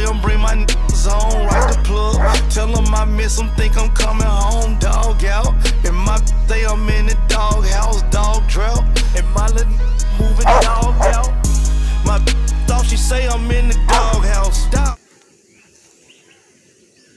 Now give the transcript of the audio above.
them bring my niggas home, right the plug. Tell them I miss them, think I'm coming home, dog out. And my say I'm in the dog house, dog trap. And my little moving dog out. My thought she say I'm in the